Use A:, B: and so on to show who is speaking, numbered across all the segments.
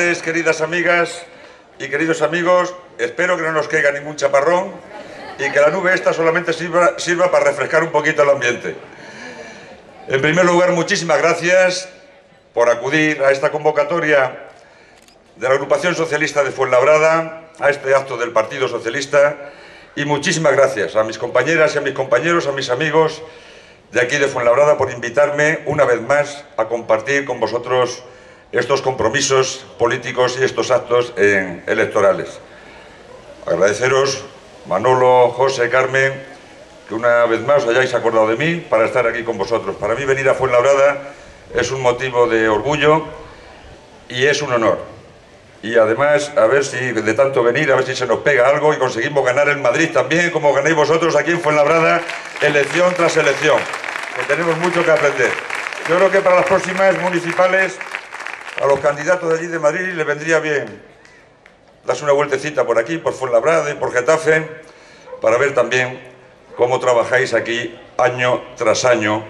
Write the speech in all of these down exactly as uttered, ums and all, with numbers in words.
A: tardes, queridas amigas y queridos amigos. Espero que no nos caiga ningún chaparrón y que la nube esta solamente sirva, sirva para refrescar un poquito el ambiente. En primer lugar, muchísimas gracias por acudir a esta convocatoria de la Agrupación Socialista de Fuenlabrada, a este acto del Partido Socialista, y muchísimas gracias a mis compañeras y a mis compañeros, a mis amigos de aquí de Fuenlabrada por invitarme una vez más a compartir con vosotros estos compromisos políticos y estos actos eh, electorales. Agradeceros, Manolo, José, Carmen, que una vez más os hayáis acordado de mí para estar aquí con vosotros. Para mí venir a Fuenlabrada es un motivo de orgullo y es un honor. Y además, a ver si de tanto venir, a ver si se nos pega algo y conseguimos ganar en Madrid también, como ganéis vosotros aquí en Fuenlabrada, elección tras elección, que tenemos mucho que aprender. Yo creo que para las próximas municipales, a los candidatos de allí de Madrid les vendría bien darse una vueltecita por aquí, por Fuenlabrada y por Getafe, para ver también cómo trabajáis aquí año tras año,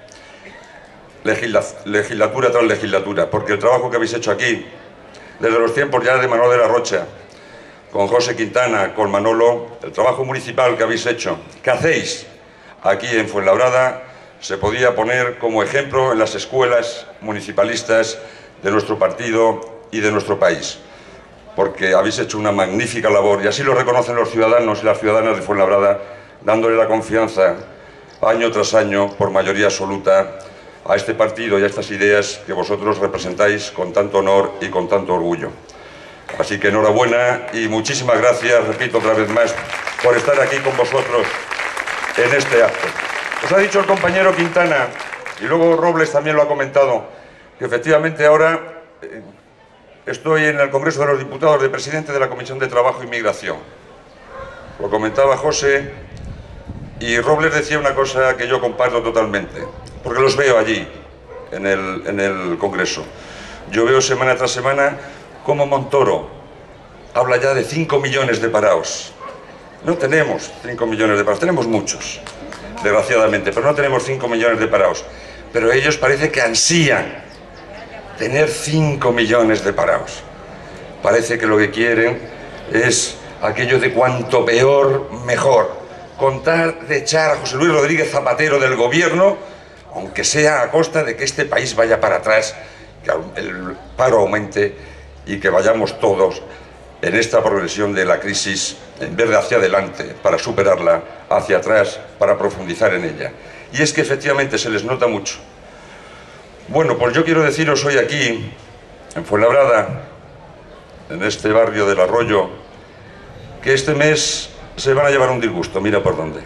A: legislatura tras legislatura, porque el trabajo que habéis hecho aquí, desde los tiempos ya de Manuel de la Rocha, con José Quintana, con Manolo, el trabajo municipal que habéis hecho, que hacéis aquí en Fuenlabrada, se podía poner como ejemplo en las escuelas municipalistas de nuestro partido y de nuestro país, porque habéis hecho una magnífica labor y así lo reconocen los ciudadanos y las ciudadanas de Fuenlabrada, dándole la confianza año tras año por mayoría absoluta a este partido y a estas ideas que vosotros representáis con tanto honor y con tanto orgullo. Así que enhorabuena y muchísimas gracias, repito otra vez más, por estar aquí con vosotros en este acto. Os ha dicho el compañero Quintana, y luego Robles también lo ha comentado, que efectivamente ahora eh, estoy en el Congreso de los Diputados de presidente de la Comisión de Trabajo y Migración. Lo comentaba José, y Robles decía una cosa que yo comparto totalmente, porque los veo allí, en el, en el Congreso. Yo veo semana tras semana cómo Montoro habla ya de cinco millones de parados. No tenemos cinco millones de parados, tenemos muchos, desgraciadamente, pero no tenemos cinco millones de parados. Pero ellos parece que ansían tener cinco millones de parados. Parece que lo que quieren es aquello de cuanto peor, mejor. Contar de echar a José Luis Rodríguez Zapatero del gobierno, aunque sea a costa de que este país vaya para atrás, que el paro aumente y que vayamos todos en esta progresión de la crisis, en vez de hacia adelante, para superarla, hacia atrás, para profundizar en ella. Y es que efectivamente se les nota mucho. Bueno, pues yo quiero deciros hoy aquí, en Fuenlabrada, en este barrio del Arroyo, que este mes se van a llevar un disgusto, mira por dónde.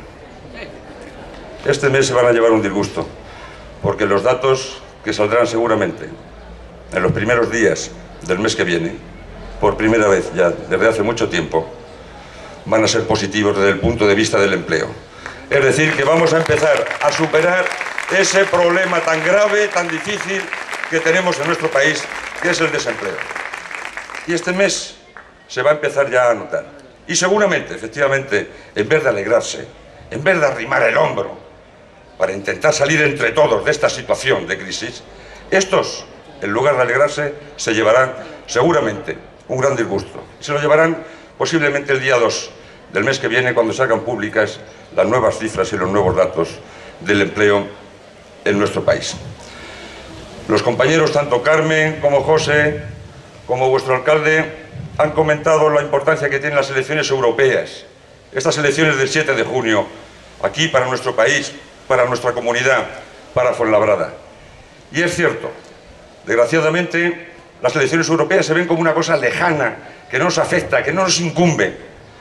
A: Este mes se van a llevar un disgusto, porque los datos que saldrán seguramente en los primeros días del mes que viene, por primera vez ya desde hace mucho tiempo, van a ser positivos desde el punto de vista del empleo. Es decir, que vamos a empezar a superar ese problema tan grave, tan difícil que tenemos en nuestro país, que es el desempleo. Y este mes se va a empezar ya a notar. Y seguramente, efectivamente, en vez de alegrarse, en vez de arrimar el hombro para intentar salir entre todos de esta situación de crisis, estos, en lugar de alegrarse, se llevarán seguramente un gran disgusto. Se lo llevarán posiblemente el día dos del mes que viene, cuando se hagan públicas las nuevas cifras y los nuevos datos del empleo en nuestro país. Los compañeros, tanto Carmen como José, como vuestro alcalde, han comentado la importancia que tienen las elecciones europeas. Estas elecciones del siete de junio, aquí para nuestro país, para nuestra comunidad, para Fuenlabrada. Y es cierto, desgraciadamente, las elecciones europeas se ven como una cosa lejana, que no nos afecta, que no nos incumbe.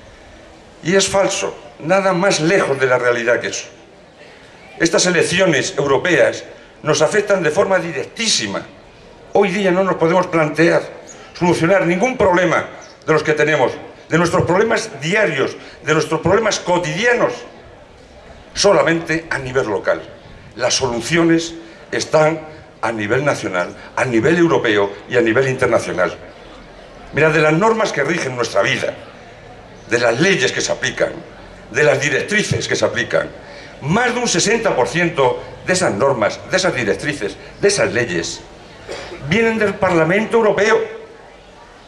A: Y es falso, nada más lejos de la realidad que eso. Estas elecciones europeas nos afectan de forma directísima. Hoy día no nos podemos plantear solucionar ningún problema de los que tenemos, de nuestros problemas diarios, de nuestros problemas cotidianos, solamente a nivel local. Las soluciones están a nivel nacional, a nivel europeo y a nivel internacional. Mirad, de las normas que rigen nuestra vida, de las leyes que se aplican, de las directrices que se aplican, más de un sesenta por ciento de esas normas, de esas directrices, de esas leyes, vienen del Parlamento Europeo.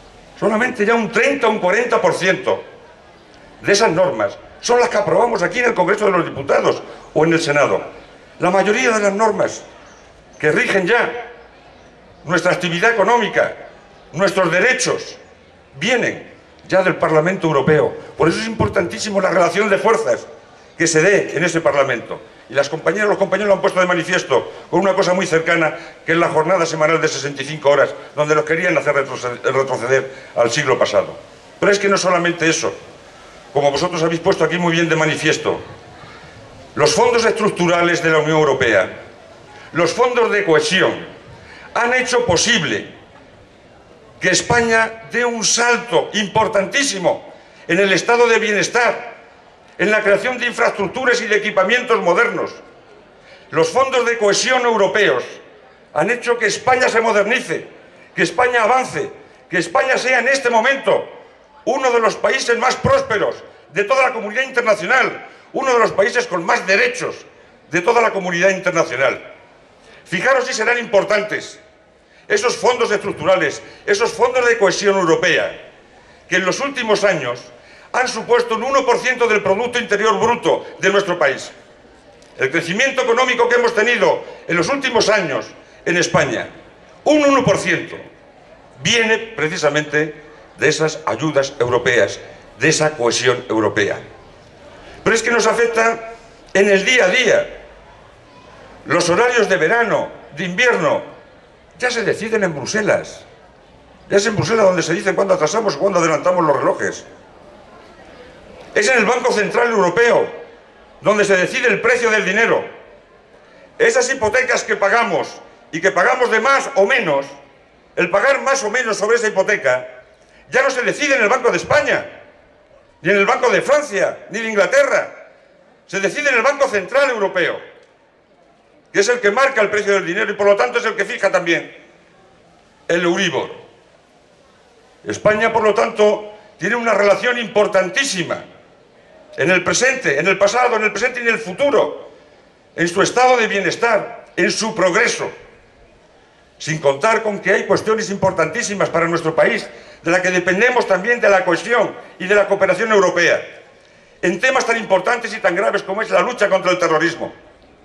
A: Solamente ya un treinta o un cuarenta por ciento de esas normas son las que aprobamos aquí en el Congreso de los Diputados o en el Senado. La mayoría de las normas que rigen ya nuestra actividad económica, nuestros derechos, vienen ya del Parlamento Europeo. Por eso es importantísimo la relación de fuerzas que se dé en ese Parlamento. Y las compañeras, los compañeros lo han puesto de manifiesto con una cosa muy cercana, que es la jornada semanal de sesenta y cinco horas, donde nos querían hacer retroceder al siglo pasado. Pero es que no solamente eso. Como vosotros habéis puesto aquí muy bien de manifiesto, los fondos estructurales de la Unión Europea, los fondos de cohesión, han hecho posible que España dé un salto importantísimo en el estado de bienestar, en la creación de infraestructuras y de equipamientos modernos. Los fondos de cohesión europeos han hecho que España se modernice, que España avance, que España sea en este momento uno de los países más prósperos de toda la comunidad internacional, uno de los países con más derechos de toda la comunidad internacional. Fijaros si serán importantes esos fondos estructurales, esos fondos de cohesión europea, que en los últimos años han supuesto un uno por ciento del Producto Interior Bruto de nuestro país. El crecimiento económico que hemos tenido en los últimos años en España, un uno por ciento, viene precisamente de esas ayudas europeas, de esa cohesión europea. Pero es que nos afecta en el día a día. Los horarios de verano, de invierno, ya se deciden en Bruselas. Ya es en Bruselas donde se dice cuándo atrasamos o cuándo adelantamos los relojes. Es en el Banco Central Europeo donde se decide el precio del dinero. Esas hipotecas que pagamos y que pagamos de más o menos, el pagar más o menos sobre esa hipoteca, ya no se decide en el Banco de España, ni en el Banco de Francia, ni de Inglaterra. Se decide en el Banco Central Europeo, que es el que marca el precio del dinero y por lo tanto es el que fija también el Euribor. España, por lo tanto, tiene una relación importantísima en el presente, en el pasado, en el presente y en el futuro, en su estado de bienestar, en su progreso, sin contar con que hay cuestiones importantísimas para nuestro país, de la que dependemos también de la cohesión y de la cooperación europea, en temas tan importantes y tan graves como es la lucha contra el terrorismo.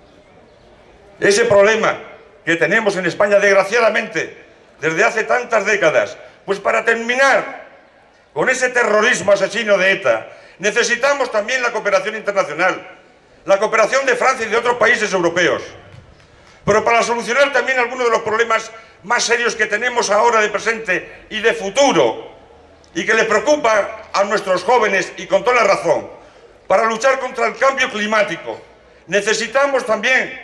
A: Ese problema que tenemos en España, desgraciadamente, desde hace tantas décadas, pues para terminar con ese terrorismo asesino de ETA, necesitamos también la cooperación internacional, la cooperación de Francia y de otros países europeos. Pero para solucionar también algunos de los problemas más serios que tenemos ahora de presente y de futuro, y que le preocupa a nuestros jóvenes, y con toda la razón, para luchar contra el cambio climático, necesitamos también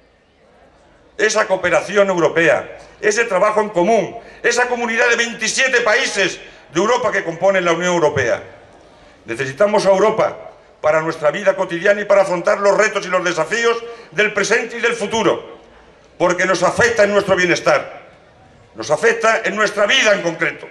A: esa cooperación europea, ese trabajo en común, esa comunidad de veintisiete países de Europa que componen la Unión Europea. Necesitamos a Europa para nuestra vida cotidiana y para afrontar los retos y los desafíos del presente y del futuro, porque nos afecta en nuestro bienestar, nos afecta en nuestra vida en concreto.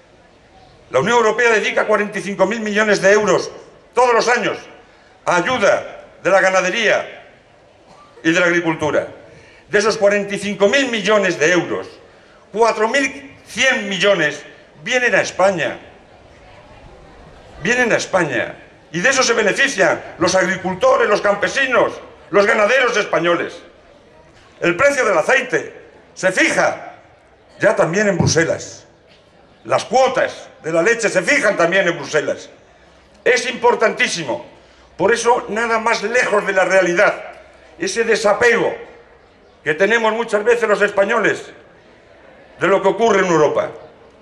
A: La Unión Europea dedica cuarenta y cinco mil millones de euros todos los años a ayuda de la ganadería y de la agricultura. De esos cuarenta y cinco mil millones de euros, cuatro mil cien millones vienen a España. Vienen a España. Y de eso se benefician los agricultores, los campesinos, los ganaderos españoles. El precio del aceite se fija ya también en Bruselas. Las cuotas de la leche se fijan también en Bruselas. Es importantísimo. Por eso, nada más lejos de la realidad, ese desapego que tenemos muchas veces los españoles de lo que ocurre en Europa.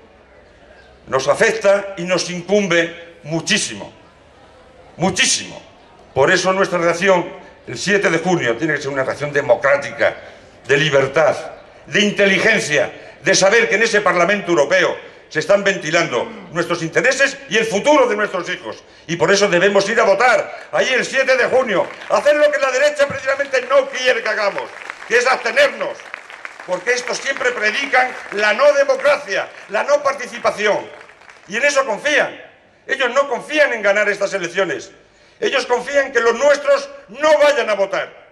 A: Nos afecta y nos incumbe muchísimo, muchísimo. Por eso nuestra reacción el siete de junio tiene que ser una reacción democrática, de libertad, de inteligencia, de saber que en ese Parlamento Europeo se están ventilando nuestros intereses y el futuro de nuestros hijos. Y por eso debemos ir a votar ahí el siete de junio, hacer lo que la derecha precisamente no quiere que hagamos, que es abstenernos, porque estos siempre predican la no democracia, la no participación, y en eso confían. Ellos no confían en ganar estas elecciones, ellos confían en que los nuestros no vayan a votar.